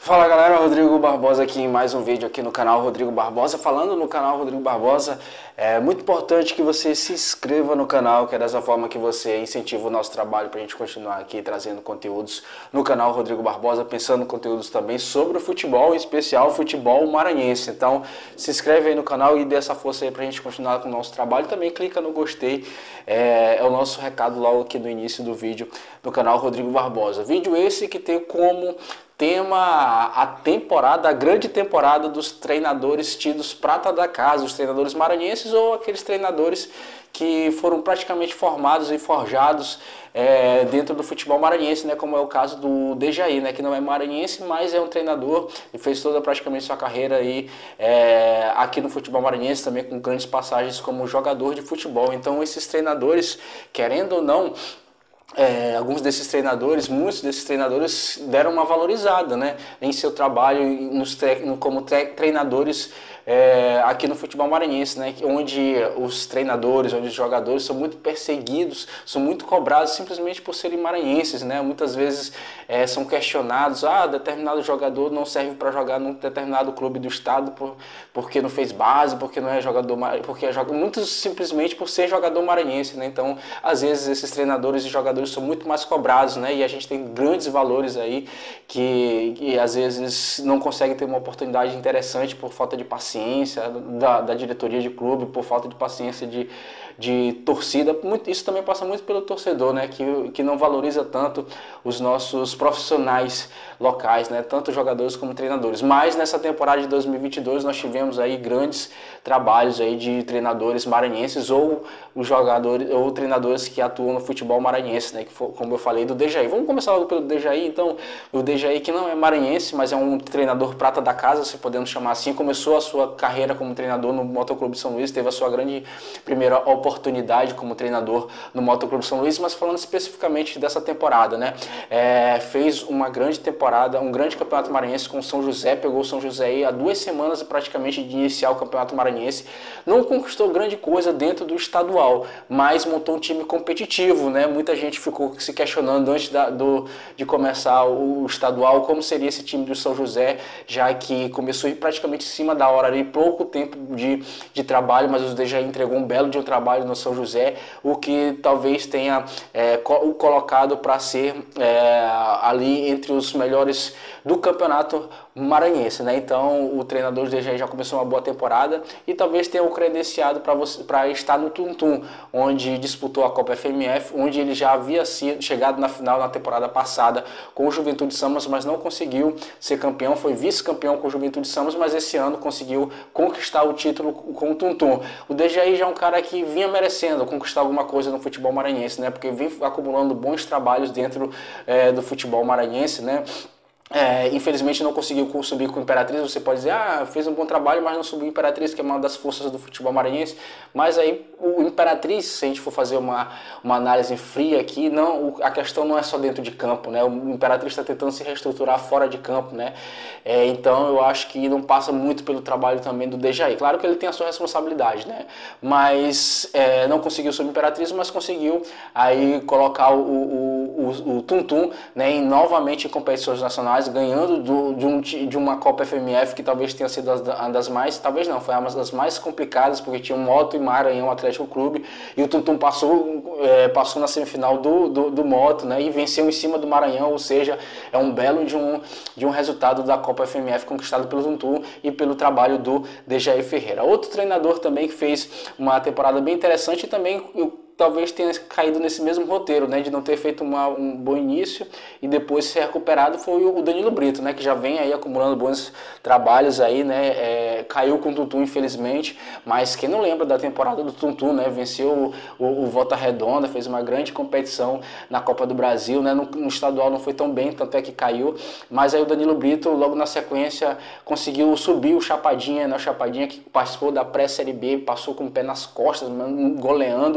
Fala galera, Rodrigo Barbosa aqui em mais um vídeo aqui no canal Rodrigo Barbosa. Falando no canal Rodrigo Barbosa, é muito importante que você se inscreva no canal, que é dessa forma que você incentiva o nosso trabalho para a gente continuar aqui trazendo conteúdos no canal Rodrigo Barbosa, pensando em conteúdos também sobre o futebol, em especial o futebol maranhense. Então se inscreve aí no canal e dê essa força aí para a gente continuar com o nosso trabalho. Também clica no gostei, é o nosso recado logo aqui no início do vídeo no canal Rodrigo Barbosa. Vídeo esse que tem como tema a grande temporada dos treinadores tidos prata da casa, os treinadores maranhenses ou aqueles treinadores que foram praticamente formados e forjados dentro do futebol maranhense, né, como é o caso do Dejaí, né, que não é maranhense, mas é um treinador e fez toda praticamente sua carreira aí, aqui no futebol maranhense, também com grandes passagens como jogador de futebol. Então esses treinadores, querendo ou não, alguns desses treinadores, muitos desses treinadores deram uma valorizada, né, em seu trabalho como treinadores aqui no futebol maranhense, né, onde os treinadores, onde os jogadores são muito perseguidos, são muito cobrados simplesmente por serem maranhenses, né. Muitas vezes são questionados, determinado jogador não serve para jogar num determinado clube do estado porque não fez base, porque não é jogador, porque muitos simplesmente por ser jogador maranhense, né. Então às vezes esses treinadores e jogadores são muito mais cobrados, né, e a gente tem grandes valores aí que às vezes não conseguem ter uma oportunidade interessante por falta de paciência da diretoria de clube, por falta de paciência de torcida. Isso também passa muito pelo torcedor, né, que não valoriza tanto os nossos profissionais locais, né, tanto jogadores como treinadores. Mas nessa temporada de 2022 nós tivemos aí grandes trabalhos aí de treinadores maranhenses ou os jogadores ou treinadores que atuam no futebol maranhense, né, que como eu falei, do Dejaí. Vamos começar logo pelo Dejaí. Então, o Dejaí, que não é maranhense, mas é um treinador prata da casa, se podemos chamar assim, começou a sua carreira como treinador no Motoclube São Luís, teve a sua grande primeira oportunidade como treinador no Motoclube São Luís, mas falando especificamente dessa temporada, né, fez uma grande temporada, um grande campeonato maranhense com o São José, pegou o São José aí há 2 semanas praticamente de iniciar o campeonato maranhense, não conquistou grande coisa dentro do estadual, mas montou um time competitivo, né, muita gente ficou se questionando antes de começar o estadual, como seria esse time do São José, já que começou praticamente em cima da hora ali, pouco tempo de trabalho, mas o Dejaí entregou um belo de um trabalho no São José, o que talvez tenha o colocado para ser ali entre os melhores do campeonato maranhense, né? Então o treinador do Dejaí já começou uma boa temporada e talvez tenha o credenciado para estar no Tum-Tum, onde disputou a Copa FMF, onde ele já havia chegado na final na temporada passada com o Juventude Samas, mas não conseguiu ser campeão, foi vice-campeão com o Juventude Samas, mas esse ano conseguiu conquistar o título com o Tum-Tum. O Dejaí já é um cara que vinha merecendo conquistar alguma coisa no futebol maranhense, né? Porque vem acumulando bons trabalhos dentro do futebol maranhense, né? Infelizmente não conseguiu subir com o Imperatriz. Você pode dizer, fez um bom trabalho, mas não subiu o Imperatriz, que é uma das forças do futebol maranhense. Mas aí o Imperatriz, se a gente for fazer uma análise fria aqui, a questão não é só dentro de campo, né? O Imperatriz está tentando se reestruturar fora de campo, né? Então eu acho que não passa muito pelo trabalho também do Dejaí. Claro que ele tem a sua responsabilidade, né? Mas não conseguiu subir o Imperatriz, mas conseguiu aí colocar o Tum-Tum, né, novamente em competições nacionais, ganhando de uma Copa FMF que talvez tenha sido uma das mais, talvez não, foi uma das mais complicadas, porque tinha o Moto e Maranhão Atlético Clube, e o Tum-Tum passou na semifinal do Moto, né, e venceu em cima do Maranhão, ou seja, é um belo de um resultado da Copa FMF conquistado pelo Tum-Tum e pelo trabalho do Dejaí Ferreira. Outro treinador também que fez uma temporada bem interessante e também talvez tenha caído nesse mesmo roteiro, né, de não ter feito um bom início e depois ser recuperado, foi o Danilo Brito, né, que já vem aí acumulando bons trabalhos aí, né, caiu com o Tum-Tum infelizmente, mas quem não lembra da temporada do Tum-Tum, né, venceu o Volta Redonda, fez uma grande competição na Copa do Brasil, né, no estadual não foi tão bem, tanto é que caiu, mas aí o Danilo Brito logo na sequência conseguiu subir o Chapadinha, né, o Chapadinha que participou da pré-série B, passou com o pé nas costas, goleando,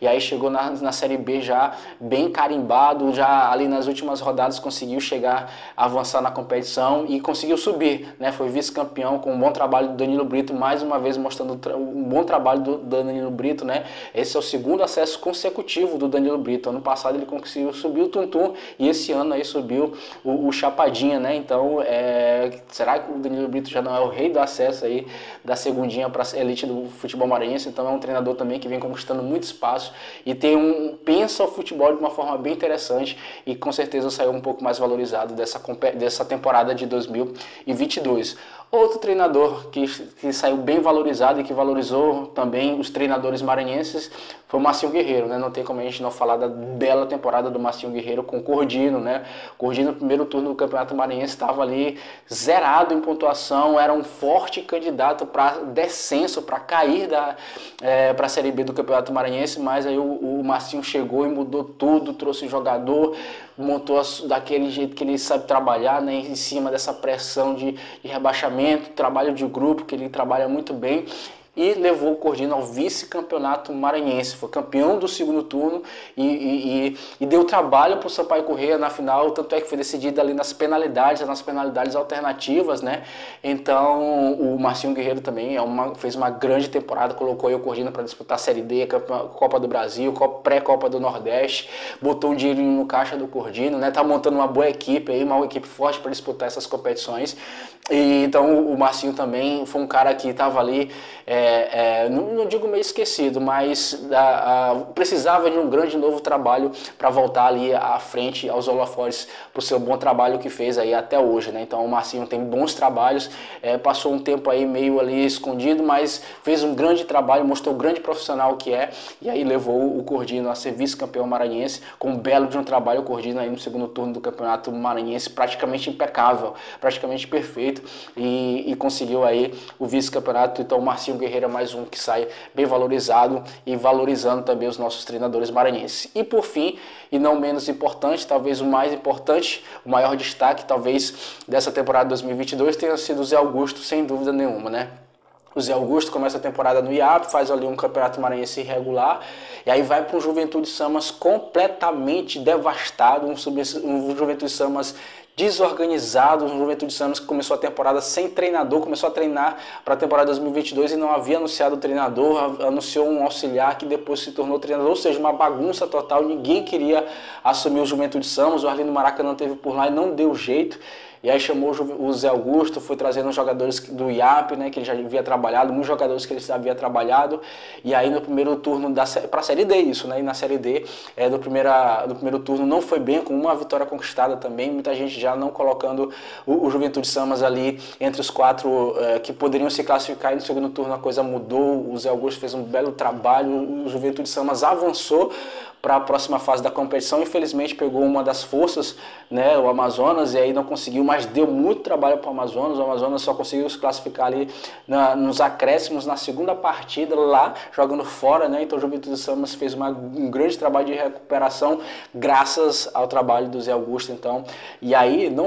e aí chegou na Série B já bem carimbado, já ali nas últimas rodadas conseguiu chegar, avançar na competição e conseguiu subir, né? Foi vice-campeão com um bom trabalho do Danilo Brito, mais uma vez mostrando um bom trabalho do Danilo Brito, né? Esse é o segundo acesso consecutivo do Danilo Brito. Ano passado ele conseguiu subir o Tuntum e esse ano aí subiu o Chapadinha, né? Então, será que o Danilo Brito já não é o rei do acesso aí da segundinha para a elite do futebol maranhense? Então é um treinador também que vem conquistando muito espaço e pensa o futebol de uma forma bem interessante e com certeza saiu um pouco mais valorizado dessa temporada de 2022. Outro treinador que saiu bem valorizado e que valorizou também os treinadores maranhenses foi o Marcinho Guerreiro, né? Não tem como a gente não falar da bela temporada do Marcinho Guerreiro com o Cordino, né? O Cordino no primeiro turno do Campeonato Maranhense estava ali zerado em pontuação, era um forte candidato para descenso, para cair para a Série B do Campeonato Maranhense, mas aí o Marcinho chegou e mudou tudo, trouxe o jogador, montou daquele jeito que ele sabe trabalhar, né? Em cima dessa pressão de rebaixamento, trabalho de grupo, que ele trabalha muito bem, e levou o Cordino ao vice-campeonato maranhense. Foi campeão do segundo turno e deu trabalho para o Sampaio Corrêa na final, tanto é que foi decidido ali nas penalidades alternativas, né? Então o Marcinho Guerreiro também fez uma grande temporada, colocou aí o Cordino para disputar a Série D, Copa do Brasil, pré-Copa do Nordeste, botou um dinheirinho no caixa do Cordino, né? Tá montando uma boa equipe aí, uma equipe forte para disputar essas competições. E então o Marcinho também foi um cara que estava ali, não digo meio esquecido, mas precisava de um grande novo trabalho para voltar ali à frente aos holofotes para o seu bom trabalho que fez aí até hoje, né? Então o Marcinho tem bons trabalhos, passou um tempo aí meio ali escondido, mas fez um grande trabalho, mostrou o grande profissional que é, e aí levou o Cordino a ser vice-campeão maranhense com um belo de um trabalho. O Cordino aí no segundo turno do Campeonato Maranhense praticamente impecável, praticamente perfeito, e conseguiu aí o vice-campeonato. Então o Marcinho Guerreiro é mais um que sai bem valorizado e valorizando também os nossos treinadores maranhenses. E por fim, e não menos importante, talvez o mais importante, o maior destaque talvez dessa temporada 2022 tenha sido o Zé Augusto, sem dúvida nenhuma, né? O Zé Augusto começa a temporada no IAP, faz ali um campeonato maranhense irregular, e aí vai para um Juventude Samas completamente devastado, um Juventude Samas desorganizado, um Juventude Samas que começou a temporada sem treinador, começou a treinar para a temporada 2022 e não havia anunciado o treinador, anunciou um auxiliar que depois se tornou treinador, ou seja, uma bagunça total, ninguém queria assumir o Juventude Samas, o Arlindo Maracanã teve por lá e não deu jeito. E aí chamou o Zé Augusto, foi trazendo os jogadores do IAP, né, que ele já havia trabalhado, muitos jogadores que ele já havia trabalhado. E aí no primeiro turno para a Série D isso, né? E na Série D no primeiro turno não foi bem, com uma vitória conquistada também. Muita gente já não colocando o Juventude Samas ali entre os quatro que poderiam se classificar. E no segundo turno a coisa mudou, o Zé Augusto fez um belo trabalho, o Juventude Samas avançou para a próxima fase da competição. Infelizmente pegou uma das forças, né, o Amazonas, e aí não conseguiu, mas deu muito trabalho para o Amazonas só conseguiu se classificar ali nos acréscimos na segunda partida, lá jogando fora, né? Então o Juventude Samas fez um grande trabalho de recuperação graças ao trabalho do Zé Augusto. Então, e aí não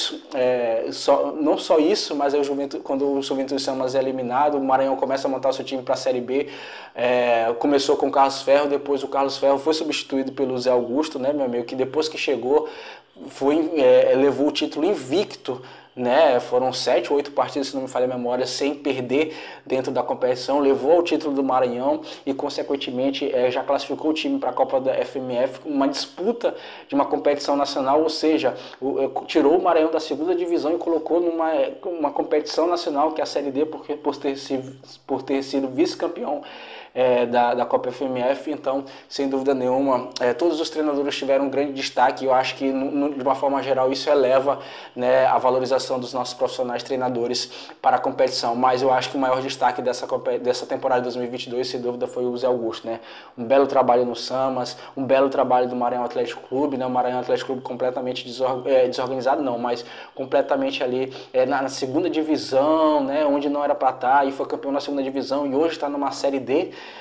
só isso, mas aí quando o Juventude Samas é eliminado, o Maranhão começa a montar o seu time para a Série B, começou com o Carlos Ferro, depois o Carlos Ferro foi substituído pelo Zé Augusto, né, meu amigo, que depois que chegou levou o título invicto, né? Foram 7 ou 8 partidas, se não me falha a memória, sem perder dentro da competição, levou ao título do Maranhão e consequentemente já classificou o time para a Copa da FMF, uma disputa de uma competição nacional, ou seja, tirou o Maranhão da segunda divisão e colocou numa competição nacional, que é a Série D, por ter sido vice-campeão da Copa FMF. Então, sem dúvida nenhuma, todos os treinadores tiveram um grande destaque, e eu acho que, de uma forma geral, isso eleva, né, a valorização dos nossos profissionais treinadores para a competição. Mas eu acho que o maior destaque dessa temporada de 2022, sem dúvida, foi o Zé Augusto, né? Um belo trabalho no Samas, um belo trabalho do Maranhão Atlético Clube, né? O Maranhão Atlético Clube completamente desorganizado, não, mas completamente ali na segunda divisão, né, onde não era para estar, e foi campeão na segunda divisão, e hoje está numa Série D,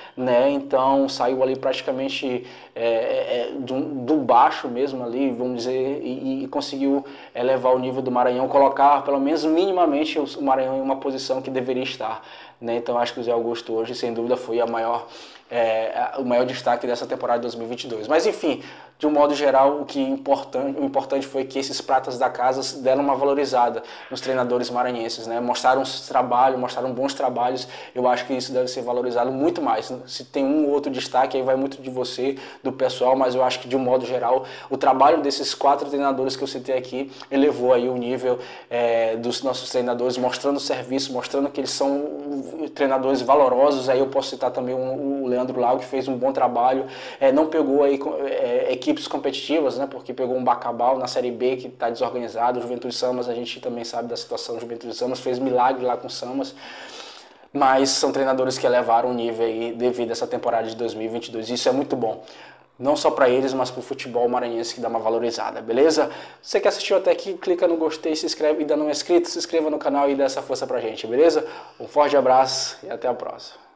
né? Então saiu ali praticamente do baixo mesmo ali, vamos dizer, e conseguiu elevar o nível do Maranhão, colocar pelo menos minimamente o Maranhão em uma posição que deveria estar, né? Então acho que o Zé Augusto hoje, sem dúvida, foi o maior destaque dessa temporada de 2022. Mas enfim, de um modo geral, o importante foi que esses pratas da casa deram uma valorizada nos treinadores maranhenses, né? Mostraram bons trabalhos. Eu acho que isso deve ser valorizado muito mais. Se tem um ou outro destaque, aí vai muito de você, do pessoal, mas eu acho que de um modo geral, o trabalho desses 4 treinadores que eu citei aqui elevou aí o nível dos nossos treinadores, mostrando serviço, mostrando que eles são treinadores valorosos. Aí eu posso citar também o Leandro Lago, que fez um bom trabalho, não pegou aí equipes competitivas, né, porque pegou um Bacabal na Série B que está desorganizado, o Juventude Samas, a gente também sabe da situação do Juventude Samas, fez milagre lá com o Samas, mas são treinadores que elevaram o nível aí devido a essa temporada de 2022, isso é muito bom. Não só para eles, mas para o futebol maranhense, que dá uma valorizada, beleza? Você que assistiu até aqui, clica no gostei, se inscreve, e ainda não é inscrito, se inscreva no canal e dá essa força pra gente, beleza? Um forte abraço e até a próxima.